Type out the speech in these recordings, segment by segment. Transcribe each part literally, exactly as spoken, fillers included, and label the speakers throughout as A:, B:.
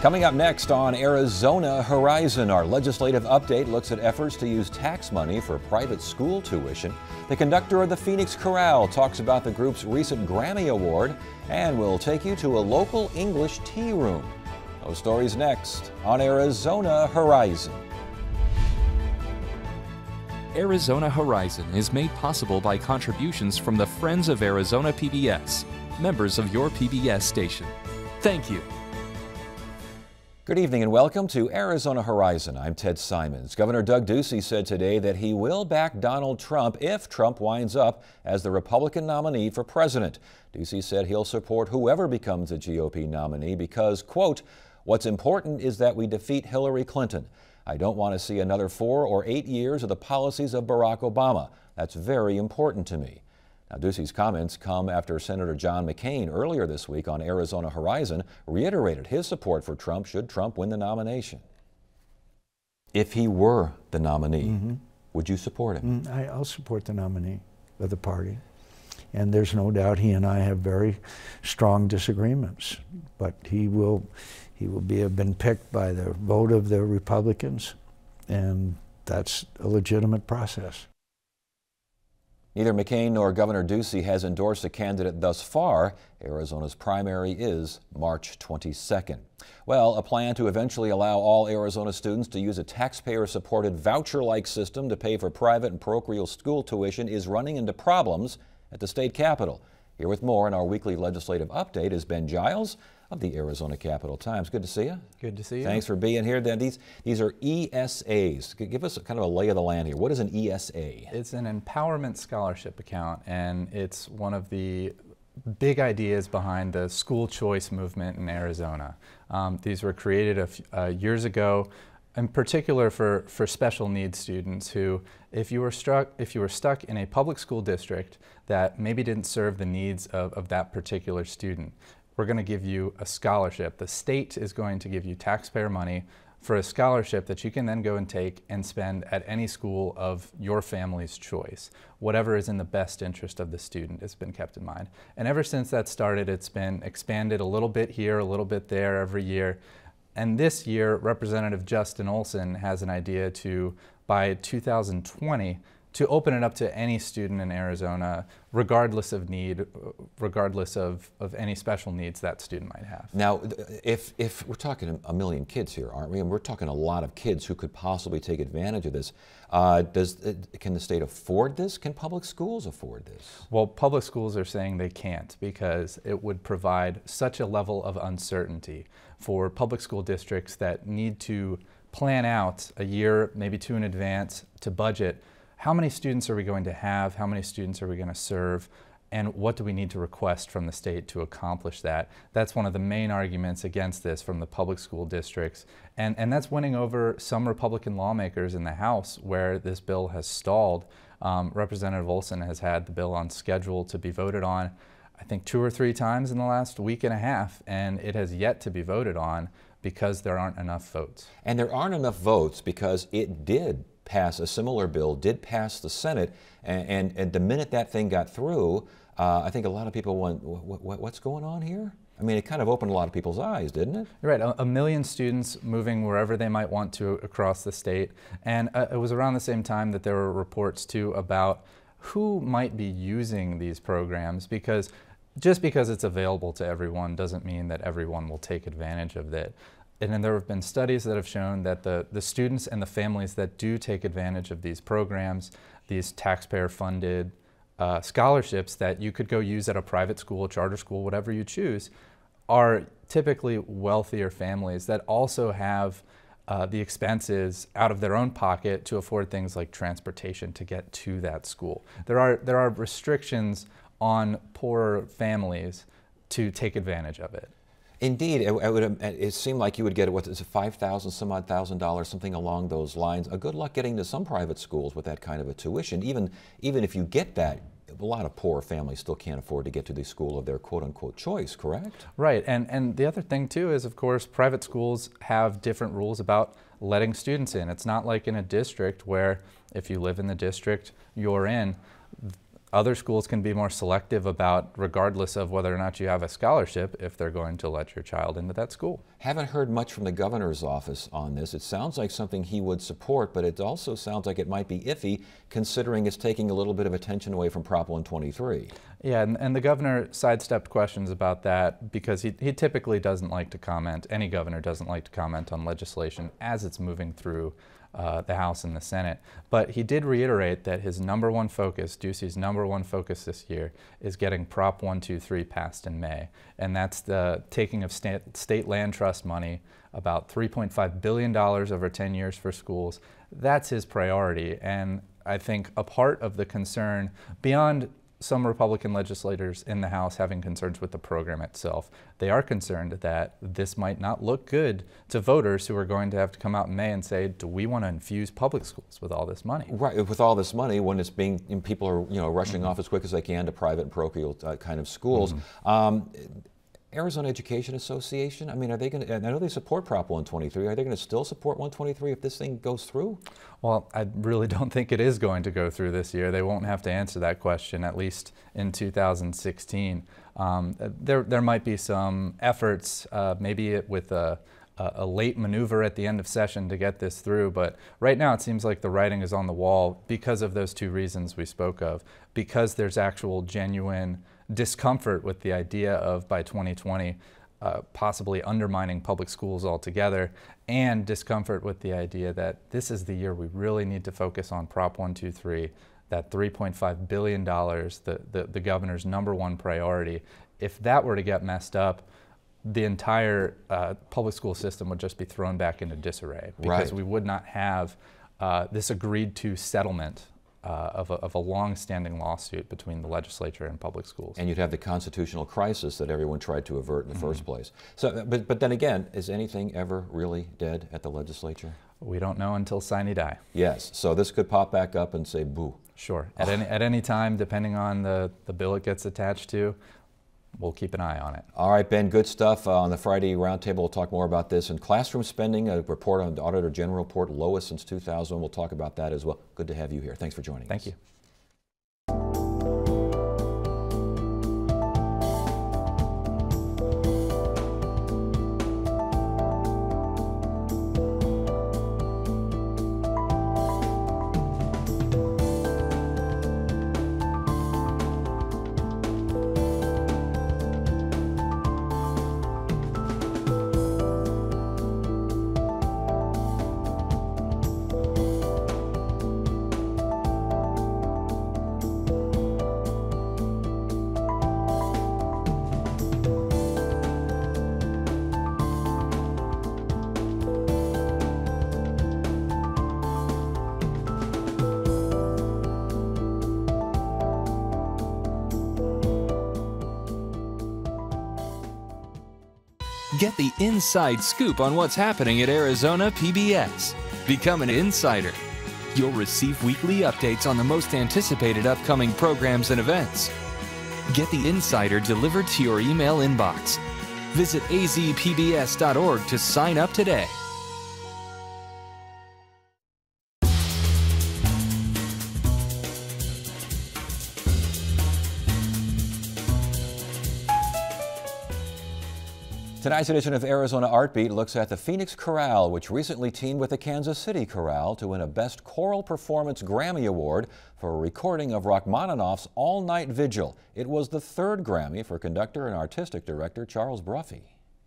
A: Coming up next on Arizona Horizon, our legislative update looks at efforts to use tax money for private school tuition. The conductor of the Phoenix Chorale talks about the group's recent Grammy Award, and we'll take you to a local English tea room. Those stories next on Arizona Horizon.
B: Arizona Horizon is made possible by contributions from the Friends of Arizona P B S, members of your P B S station. Thank you.
A: Good evening and welcome to Arizona Horizon. I'm Ted Simons. Governor Doug Ducey said today that he will back Donald Trump if Trump winds up as the Republican nominee for president. Ducey said he'll support whoever becomes the G O P nominee because, quote, "What's important is that we defeat Hillary Clinton. I don't want to see another four or eight years of the policies of Barack Obama. That's very important to me." Now, Ducey's comments come after Senator John McCain earlier this week on Arizona Horizon reiterated his support for Trump should Trump win the nomination. If he were the nominee, mm-hmm. would you support him?
C: Mm, I, I'll support the nominee of the party. And there's no doubt he and I have very strong disagreements. But he will, he will be, have been picked by the vote of the Republicans, and that's a legitimate process.
A: Neither McCain nor Governor Ducey has endorsed a candidate thus far. Arizona's primary is March twenty-second. Well, a plan to eventually allow all Arizona students to use a taxpayer-supported voucher-like system to pay for private and parochial school tuition is running into problems at the state capitol. Here with more in our weekly legislative update is Ben Giles of the Arizona Capitol-Times. Good to see you.
D: Good to see you.
A: Thanks for being here. Then these these are E S As. Give us a, kind of a lay of the land here. What is an E S A?
D: It's an empowerment scholarship account, and it's one of the big ideas behind the school choice movement in Arizona. Um, these were created a f uh, years ago, in particular for for special needs students who, if you were struck, if you were stuck in a public school district that maybe didn't serve the needs of, of that particular student, we're going to give you a scholarship. The state is going to give you taxpayer money for a scholarship that you can then go and take and spend at any school of your family's choice. Whatever is in the best interest of the student has been kept in mind. And ever since that started, it's been expanded a little bit here, a little bit there every year. And this year, Representative Justin Olson has an idea to, by two thousand twenty, to open it up to any student in Arizona, regardless of need, regardless of, of any special needs that student might have.
A: Now, if, if we're talking a million kids here, aren't we? And we're talking a lot of kids who could possibly take advantage of this. Uh, does, can the state afford this? Can public schools afford this?
D: Well, public schools are saying they can't because it would provide such a level of uncertainty for public school districts that need to plan out a year, maybe two in advance, to budget. How many students are we going to have? How many students are we going to serve? And what do we need to request from the state to accomplish that? That's one of the main arguments against this from the public school districts. And, and that's winning over some Republican lawmakers in the House where this bill has stalled. Um, Representative Olson has had the bill on schedule to be voted on, I think, two or three times in the last week and a half, and it has yet to be voted on because there aren't enough votes.
A: And there aren't enough votes because it did pass, a similar bill did pass the Senate, and, and, and the minute that thing got through, uh, I think a lot of people went, what, what, what's going on here? I mean, it kind of opened a lot of people's eyes, didn't it?
D: You're right, a, a million students moving wherever they might want to across the state, and uh, it was around the same time that there were reports too about who might be using these programs, because just because it's available to everyone doesn't mean that everyone will take advantage of it. And then there have been studies that have shown that the, the students and the families that do take advantage of these programs, these taxpayer-funded uh, scholarships that you could go use at a private school, charter school, whatever you choose, are typically wealthier families that also have uh, the expenses out of their own pocket to afford things like transportation to get to that school. There are, there are restrictions on poorer families to take advantage of it.
A: Indeed, it, it, would, it seemed like you would get, what is it, five thousand some odd thousand dollars, something along those lines. A good luck getting to some private schools with that kind of a tuition. Even, even if you get that, a lot of poor families still can't afford to get to the school of their quote-unquote choice, correct?
D: Right, and, and the other thing too is, of course, private schools have different rules about letting students in. It's not like in a district where if you live in the district you're in, Other schools can be more selective about, regardless of whether or not you have a scholarship, if they're going to let your child into that school.
A: Haven't heard much from the governor's office on this. It sounds like something he would support, but it also sounds like it might be iffy, considering it's taking a little bit of attention away from Prop one twenty-three.
D: Yeah, and, and the governor sidestepped questions about that because he, he typically doesn't like to comment, any governor doesn't like to comment on legislation as it's moving through Uh, the House and the Senate. But he did reiterate that his number one focus, Ducey's number one focus this year, is getting Prop one twenty-three passed in May. And that's the taking of state, state land trust money, about three point five billion dollars over ten years for schools. That's his priority. And I think a part of the concern, beyond some Republican legislators in the House having concerns with the program itself, they are concerned that this might not look good to voters who are going to have to come out in May and say, do we want to infuse public schools with all this money?
A: Right, with all this money, when it's being, people are, you know, rushing mm-hmm. off as quick as they can to private and parochial uh, kind of schools. Mm-hmm. um, Arizona Education Association, I mean, are they going to, I know they support Prop one twenty-three, are they going to still support one twenty-three if this thing goes through?
D: Well, I really don't think it is going to go through this year. They won't have to answer that question, at least in two thousand sixteen. Um, there, there might be some efforts, uh, maybe it with a, a late maneuver at the end of session to get this through, but right now it seems like the writing is on the wall because of those two reasons we spoke of, because there's actual genuine discomfort with the idea of, by twenty twenty, uh, possibly undermining public schools altogether, and discomfort with the idea that this is the year we really need to focus on Prop one twenty-three, that three point five billion dollars, the, the, the governor's number one priority. If that were to get messed up, the entire uh, public school system would just be thrown back into disarray, because
A: right.
D: we would not have uh, this agreed to settlement Uh, of, a, of a long-standing lawsuit between the legislature and public schools.
A: And you'd have the constitutional crisis that everyone tried to avert in the
D: mm-hmm.
A: first place. So, but, but then again, is anything ever really dead at the legislature?
D: We don't know until sine die.
A: Yes, so this could pop back up and say boo.
D: Sure, at, any, at any time, depending on the, the bill it gets attached to, we'll keep an eye on it.
A: All right, Ben, good stuff. Uh, on the Friday Roundtable, we'll talk more about this. And classroom spending, a report on the Auditor General report, lowest since two thousand. We'll talk about that as well. Good to have you here. Thanks for joining
D: Thank
A: us.
D: you.
B: Get the inside scoop on what's happening at Arizona P B S. Become an insider. You'll receive weekly updates on the most anticipated upcoming programs and events. Get the insider delivered to your email inbox. Visit a z p b s dot org to sign up today.
A: Tonight's edition of Arizona Artbeat looks at the Phoenix Chorale, which recently teamed with the Kansas City Chorale to win a Best Choral Performance Grammy Award for a recording of Rachmaninoff's All-Night Vigil. It was the third Grammy for conductor and artistic director Charles Bruffy.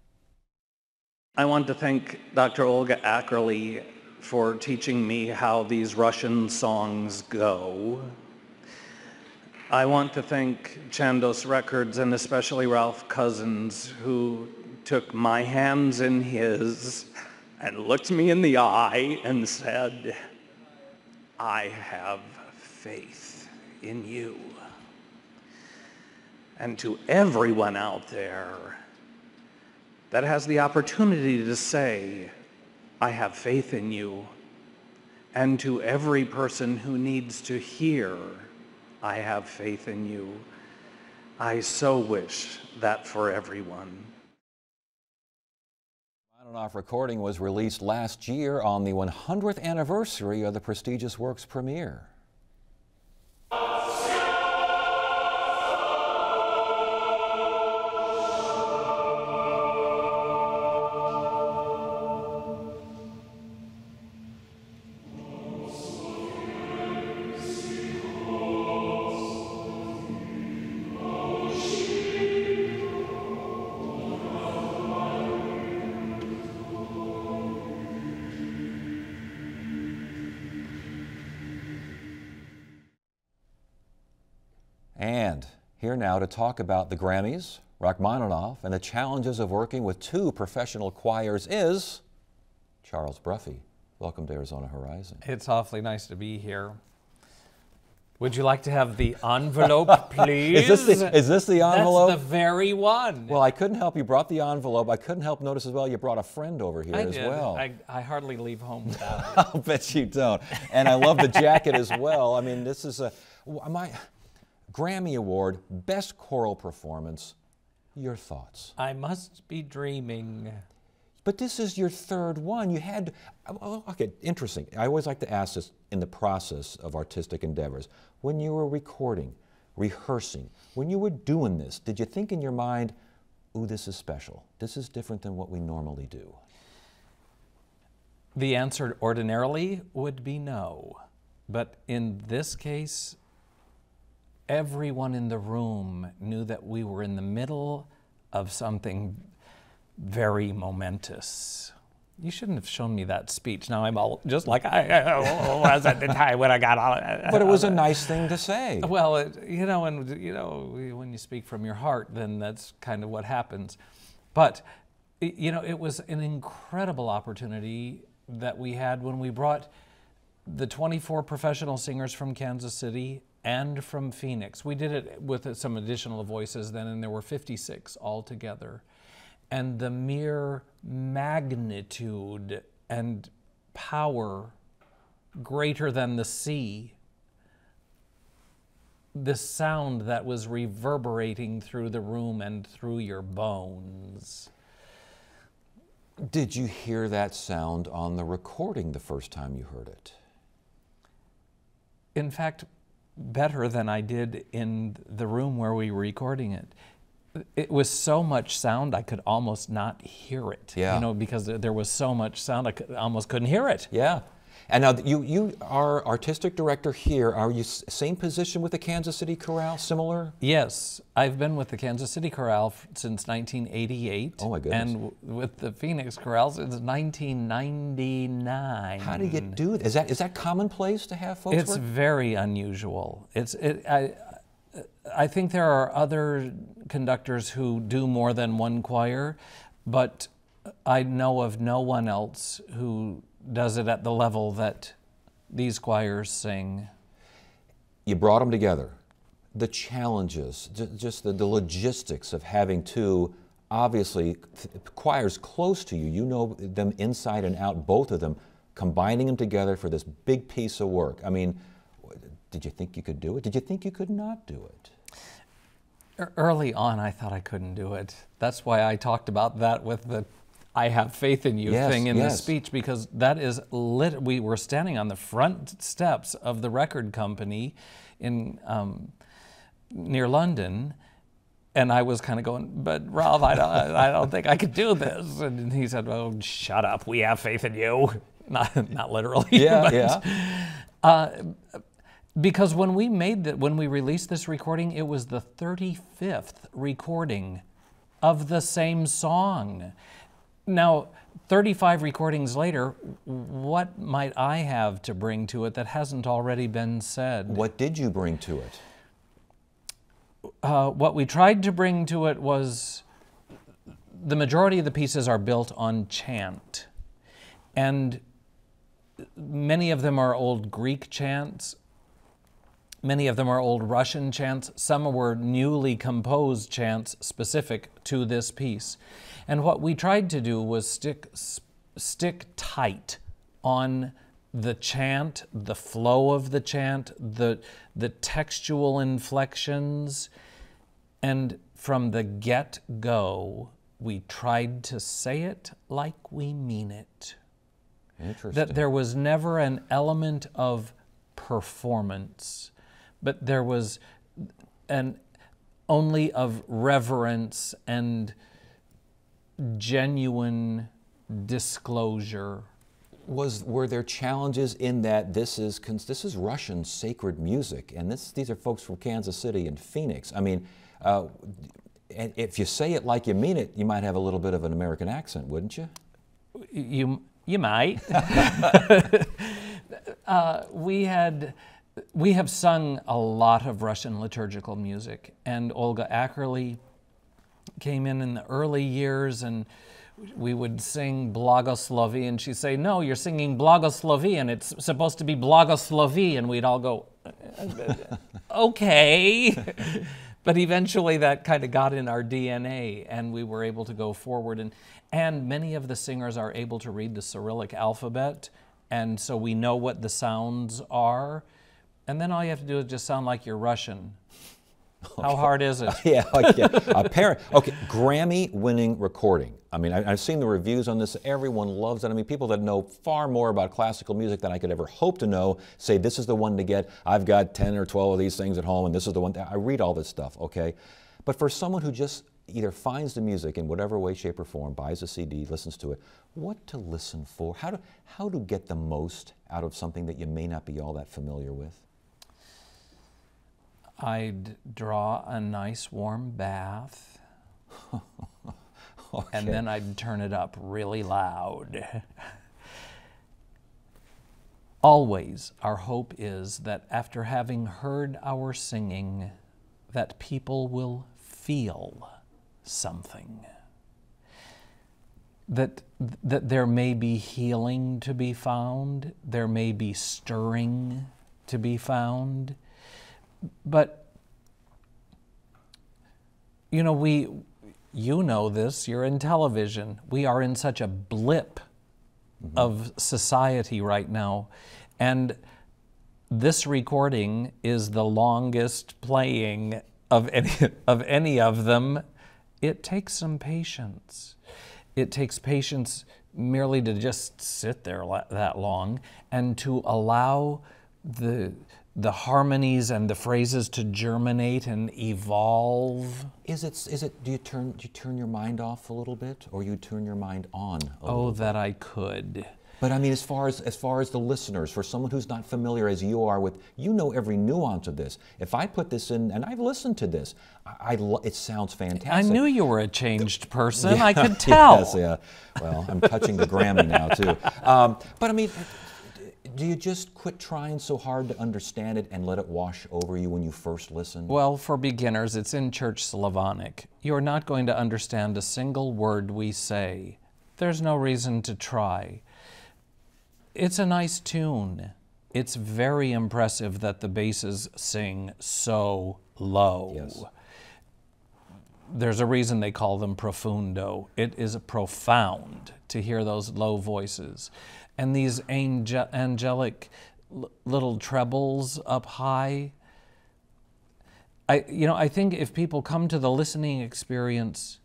E: I want to thank Doctor Olga Ackerley for teaching me how these Russian songs go. I want to thank Chandos Records and especially Ralph Cousins, who took my hands in his and looked me in the eye and said, I have faith in you. And to everyone out there that has the opportunity to say, I have faith in you, and to every person who needs to hear, I have faith in you, I so wish that for everyone.
A: Rachmaninoff recording was released last year on the one hundredth anniversary of the prestigious work's premiere. And here now to talk about the Grammys, Rachmaninoff, and the challenges of working with two professional choirs is Charles Bruffy. Welcome to Arizona Horizon.
F: It's awfully nice to be here. Would you like to have the envelope, please?
A: is, this the, is this the envelope?
F: That's the very one.
A: Well, I couldn't help you brought the envelope. I couldn't help notice as well you brought a friend over here
F: I
A: as
F: did.
A: well.
F: I, I hardly leave home without it.
A: I'll bet you don't. And I love the jacket as well. I mean, this is a my Grammy Award, Best Choral Performance. Your thoughts?
F: I must be dreaming.
A: But this is your third one. You had, okay, interesting. I always like to ask this in the process of artistic endeavors. When you were recording, rehearsing, when you were doing this, did you think in your mind, ooh, this is special. This is different than what we normally do?
F: The answer ordinarily would be no. But in this case, everyone in the room knew that we were in the middle of something very momentous. You shouldn't have shown me that speech. Now I'm all just like I was at the time when I got all.
A: But it was a nice thing to say.
F: Well, it, you know, and you know, when you speak from your heart, then that's kind of what happens. But you know, it was an incredible opportunity that we had when we brought the twenty-four professional singers from Kansas City and from Phoenix. We did it with some additional voices then, and there were fifty-six altogether. And the mere magnitude and power greater than the sea, the sound that was reverberating through the room and through your bones.
A: Did you hear that sound on the recording the first time you heard it?
F: In fact, better than I did in the room where we were recording it. It was so much sound I could almost not hear it.
A: Yeah.
F: You know, because there was so much sound I could, almost couldn't hear it.
A: Yeah. And now you you are artistic director here. Are you same position with the Kansas City Chorale? Similar?
F: Yes, I've been with the Kansas City Chorale since nineteen eighty-eight.
A: Oh my goodness.
F: And w with the Phoenix Chorale since nineteen ninety-nine.
A: How do you get do that? Is that is that commonplace to have folks
F: It's
A: work?
F: very unusual. It's it. I, I think there are other conductors who do more than one choir, but I know of no one else who does it at the level that these choirs sing.
A: You brought them together. The challenges, just the, the logistics of having two, obviously, choirs close to you, you know them inside and out, both of them, combining them together for this big piece of work. I mean, did you think you could do it? Did you think you could not do it?
F: Early on, I thought I couldn't do it. That's why I talked about that with the I have faith in you
A: yes,
F: thing in
A: yes.
F: the speech, because that is lit. We were standing on the front steps of the record company in um, near London, and I was kind of going, but Ralph, I don't, I don't think I could do this. And he said, "Oh, shut up. We have faith in you." Not, not literally.
A: Yeah,
F: but,
A: yeah.
F: Uh, because when we made that, when we released this recording, it was the thirty-fifth recording of the same song. Now, thirty-five recordings later, what might I have to bring to it that hasn't already been said?
A: What did you bring to it?
F: Uh, what we tried to bring to it was the majority of the pieces are built on chant. And many of them are old Greek chants. Many of them are old Russian chants. Some were newly composed chants specific to this piece. And what we tried to do was stick, stick tight on the chant, the flow of the chant, the, the textual inflections. And from the get-go, we tried to say it like we mean it.
A: Interesting.
F: That there was never an element of performance, but there was an only of reverence and genuine disclosure.
A: Was were there challenges in that this is this is Russian sacred music, and this these are folks from Kansas City and Phoenix. I mean, uh, and if you say it like you mean it, you might have a little bit of an American accent, wouldn't you?
F: You you might. uh, we had we have sung a lot of Russian liturgical music, and Olga Ackerley came in in the early years, and we would sing Blagoslovi, and she'd say, no, you're singing Blagoslovi, and it's supposed to be Blagoslovi, and we'd all go, okay. But eventually that kind of got in our D N A, and we were able to go forward. And, and many of the singers are able to read the Cyrillic alphabet, and so we know what the sounds are. And then all you have to do is just sound like you're Russian. Okay. How hard is it?
A: yeah, okay. Apparent, okay, Grammy-winning recording. I mean, I, I've seen the reviews on this. Everyone loves it. I mean, people that know far more about classical music than I could ever hope to know say this is the one to get. I've got ten or twelve of these things at home, and this is the one. I read all this stuff, okay? But for someone who just either finds the music in whatever way, shape, or form, buys a C D, listens to it, what to listen for? How to, how to get the most out of something that you may not be all that familiar with?
F: I'd draw a nice warm bath, okay. And then I'd turn it up really loud. Always, our hope is that after having heard our singing, that people will feel something. That, that there may be healing to be found, there may be stirring to be found. But, you know, we, you know this, you're in television. We are in such a blip mm-hmm. of society right now. And this recording is the longest playing of any, of any of them. It takes some patience. It takes patience merely to just sit there that long and to allow the the harmonies and the phrases to germinate and evolve.
A: Is it, is it, do you turn, do you turn your mind off a little bit, or you turn your mind on a
F: oh,
A: little
F: that
A: bit?
F: I could.
A: But I mean, as far as, as far as the listeners, for someone who's not familiar as you are with, you know every nuance of this. If I put this in, and I've listened to this, I, I it sounds fantastic.
F: I knew you were a changed person. Yeah, I could tell.
A: Yes, yeah. Well, I'm touching the Grammy now, too. Um, but I mean, do you just quit trying so hard to understand it and let it wash over you when you first listen?
F: Well, for beginners, it's in Church Slavonic. You're not going to understand a single word we say. There's no reason to try. It's a nice tune. It's very impressive that the basses sing so low.
A: Yes.
F: There's a reason they call them profundo. It is profound to hear those low voices. And these angel angelic little trebles up high. I, you know, I think if people come to the listening experience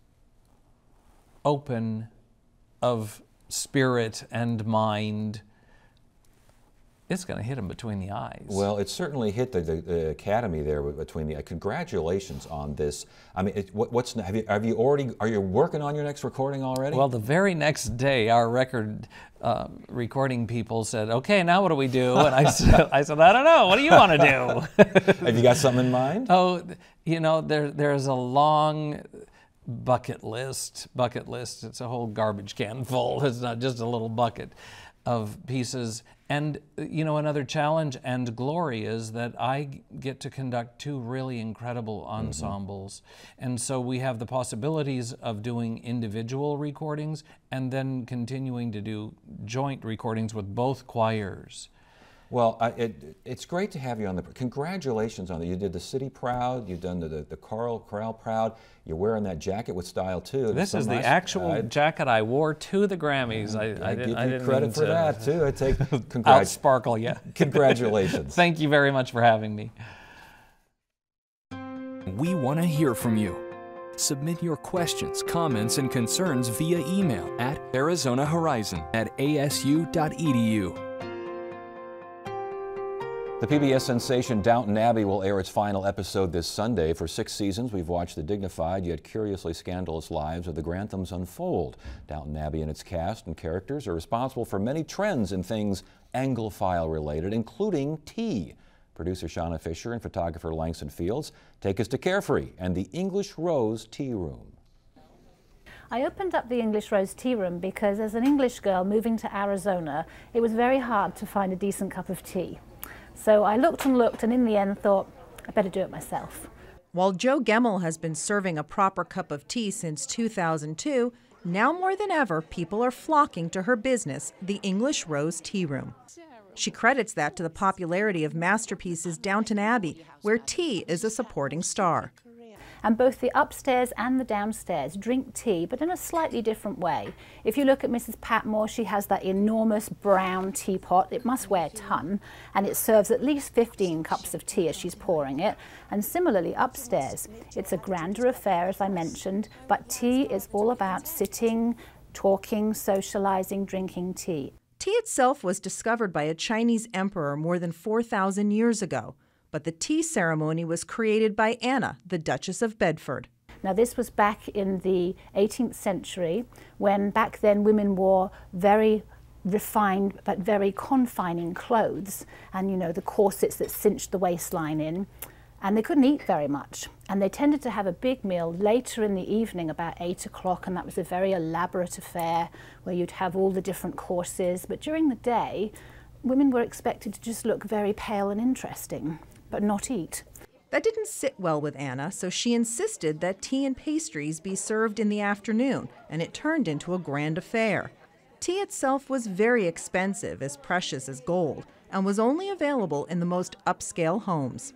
F: open of spirit and mind, it's going to hit them between the eyes.
A: Well, it certainly hit the, the, the Academy there between the. Uh, congratulations on this. I mean, it, what, what's have you have you already? Are you working on your next recording already?
F: Well, the very next day, our record uh, recording people said, "Okay, now what do we do?" And I said, "I said, I don't know. What do you want to do?"
A: Have you got something in mind?
F: Oh, you know, there there's a long bucket list. Bucket list. It's a whole garbage can full. It's not just a little bucket of pieces. And, you know, another challenge and glory is that I get to conduct two really incredible ensembles. Mm-hmm. And so we have the possibilities of doing individual recordings and then continuing to do joint recordings with both choirs.
A: Well, I, it, it's great to have you on the. Congratulations on that. You did the city proud. You've done the the, the Chorale, Chorale proud. You're wearing that jacket with style too.
F: This
A: so
F: is
A: nice.
F: the actual
A: I,
F: jacket I wore to the Grammys. I,
A: I,
F: I,
A: I
F: didn't,
A: give
F: I
A: you
F: didn't
A: credit
F: mean
A: for
F: to
A: that too. I take congrat
F: outsparkle you.
A: Congratulations.
F: Thank you very much for having me.
B: We want to hear from you. Submit your questions, comments, and concerns via email at Arizona Horizon at A S U dot E D U.
A: The P B S sensation Downton Abbey will air its final episode this Sunday. For six seasons, we've watched the dignified yet curiously scandalous lives of the Granthams unfold. Downton Abbey and its cast and characters are responsible for many trends in things Anglophile related, including tea. Producer Shauna Fisher and photographer Langston Fields take us to Carefree and the English Rose Tea Room.
G: I opened up the English Rose Tea Room because as an English girl moving to Arizona, it was very hard to find a decent cup of tea. So I looked and looked and in the end thought, I better do it myself.
H: While Jo Gemmell has been serving a proper cup of tea since two thousand two, now more than ever, people are flocking to her business, the English Rose Tea Room. She credits that to the popularity of masterpieces Downton Abbey, where tea is a supporting star.
G: And both the upstairs and the downstairs drink tea, but in a slightly different way. If you look at Missus Patmore, she has that enormous brown teapot. It must weigh a ton, and it serves at least fifteen cups of tea as she's pouring it. And similarly, upstairs, it's a grander affair, as I mentioned, but tea is all about sitting, talking, socializing, drinking tea.
H: Tea itself was discovered by a Chinese emperor more than four thousand years ago. But the tea ceremony was created by Anna, the Duchess of Bedford.
G: Now this was back in the eighteenth century, when back then women wore very refined but very confining clothes, and you know, the corsets that cinched the waistline in, and they couldn't eat very much. And they tended to have a big meal later in the evening, about eight o'clock, and that was a very elaborate affair where you'd have all the different courses. But during the day, women were expected to just look very pale and interesting, but not eat.
H: That didn't sit well with Anna, so she insisted that tea and pastries be served in the afternoon, and it turned into a grand affair. Tea itself was very expensive, as precious as gold, and was only available in the most upscale homes.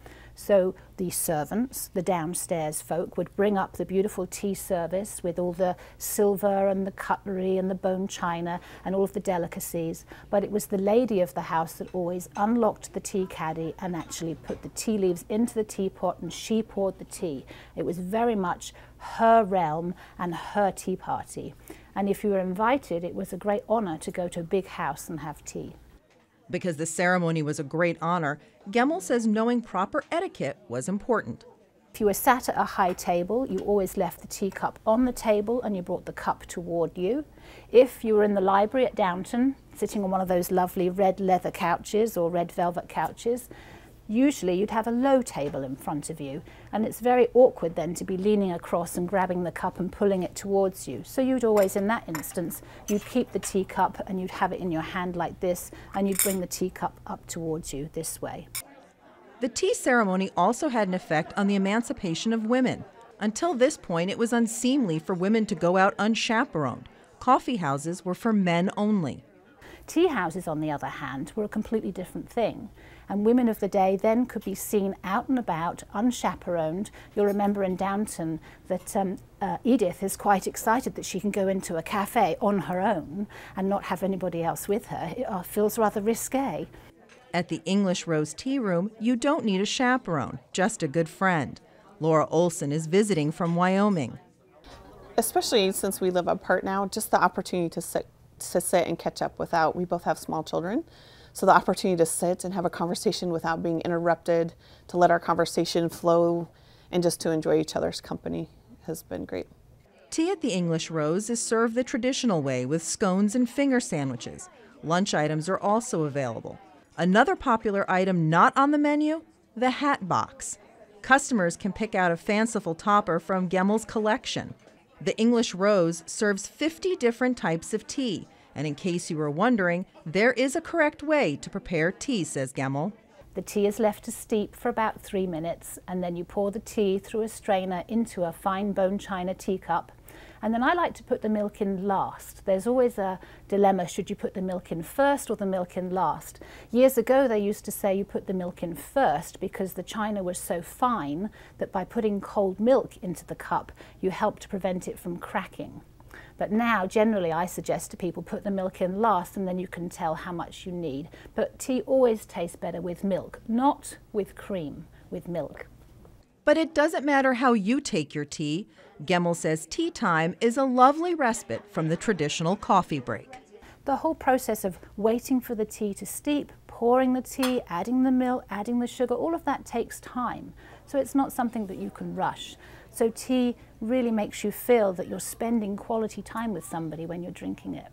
G: So the servants, the downstairs folk, would bring up the beautiful tea service with all the silver and the cutlery and the bone china and all of the delicacies. But it was the lady of the house that always unlocked the tea caddy and actually put the tea leaves into the teapot, and she poured the tea. It was very much her realm and her tea party. And if you were invited, it was a great honor to go to a big house and have tea.
H: Because the ceremony was a great honor, Gemmell says knowing proper etiquette was important.
G: If you were sat at a high table, you always left the teacup on the table and you brought the cup toward you. If you were in the library at Downton, sitting on one of those lovely red leather couches or red velvet couches, usually you'd have a low table in front of you, and it's very awkward then to be leaning across and grabbing the cup and pulling it towards you. So you'd always, in that instance, you'd keep the teacup and you'd have it in your hand like this, and you'd bring the teacup up towards you this way.
H: The tea ceremony also had an effect on the emancipation of women. Until this point, it was unseemly for women to go out unchaperoned. Coffee houses were for men only.
G: Tea houses, on the other hand, were a completely different thing, and women of the day then could be seen out and about, unchaperoned. You'll remember in Downton that um, uh, Edith is quite excited that she can go into a cafe on her own and not have anybody else with her. It uh, feels rather risque.
H: At the English Rose Tea Room, you don't need a chaperone, just a good friend. Laura Olson is visiting from Wyoming.
I: Especially since we live apart now, just the opportunity to sit to sit and catch up without, we both have small children, so the opportunity to sit and have a conversation without being interrupted, to let our conversation flow, and just to enjoy each other's company has been great.
H: Tea at the English Rose is served the traditional way with scones and finger sandwiches. Lunch items are also available. Another popular item not on the menu, the hat box. Customers can pick out a fanciful topper from Gemmell's collection. The English Rose serves fifty different types of tea, and in case you were wondering, there is a correct way to prepare tea, says Gemmell.
G: The tea is left to steep for about three minutes, and then you pour the tea through a strainer into a fine bone china teacup. And then I like to put the milk in last. There's always a dilemma, should you put the milk in first or the milk in last? Years ago they used to say you put the milk in first because the china was so fine that by putting cold milk into the cup you helped to prevent it from cracking. But now generally I suggest to people put the milk in last, and then you can tell how much you need. But tea always tastes better with milk, not with cream, with milk.
H: But it doesn't matter how you take your tea. Gemmell says tea time is a lovely respite from the traditional coffee break.
G: The whole process of waiting for the tea to steep, pouring the tea, adding the milk, adding the sugar, all of that takes time. So it's not something that you can rush. So tea really makes you feel that you're spending quality time with somebody when you're drinking it.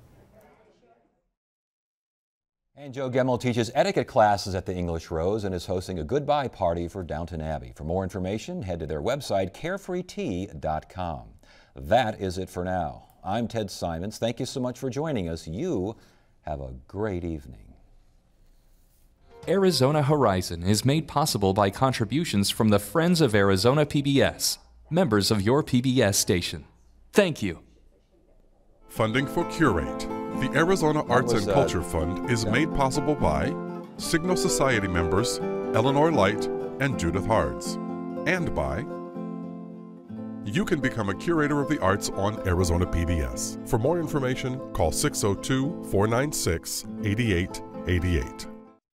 A: And Jo Gemmell teaches etiquette classes at the English Rose and is hosting a goodbye party for Downton Abbey. For more information, head to their website, carefree tea dot com. That is it for now. I'm Ted Simons. Thank you so much for joining us. You have a great evening.
B: Arizona Horizon is made possible by contributions from the Friends of Arizona P B S, members of your P B S station. Thank you.
J: Funding for Curate, the Arizona Arts and Culture Fund, is made possible by Signal Society members Eleanor Light and Judith Hards, and by you can become a curator of the arts on Arizona P B S. For more information, call six oh two, four nine six, eight eight eight eight.